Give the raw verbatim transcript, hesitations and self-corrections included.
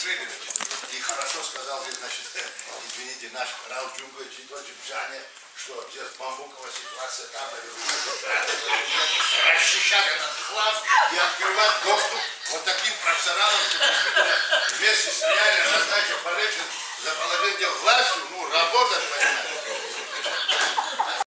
заслужили. И хорошо сказал, значит, извините, наш Рау Джунгович и тот Джане, что здесь бамбуковая ситуация там наверху. Расчищать этот хлам и открывать доступ вот таким профессионалам, вместе с реальной раздачей полезных за положение дел власти.